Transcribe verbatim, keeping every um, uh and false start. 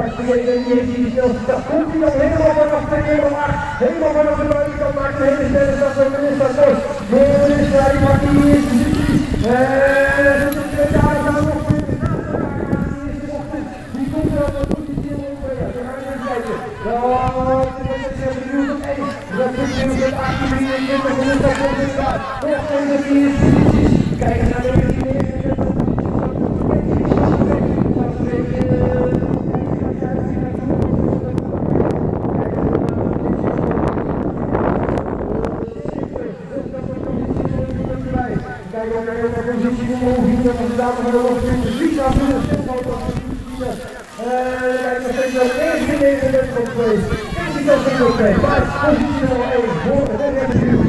pakt de ene die heeft die snel. Dat komt hij dan helemaal vanaf de nummer acht. Helemaal vanaf de buitenkant maakt de hele snelle stap van Melissa Bos. Melissa die pakt die eerste positie. En dat is de tweede jaar gaan nog vinden. Die komt er op de positie in de ja, we gaan even kijken. Ja, dat is benieuwd op één. Dat is benieuwd op achttien drieëntwintig. Melissa Bos is daar. Nog steeds op die eerste positie. Kijk naar de eerste positie. Kijk ook naar de positie omhoog hier, dat is daar maar nog precies af in de stilfoto van de kijk nog steeds wel negentien negenendertig op twee. negentien op twee. Maar positie nummer één voor het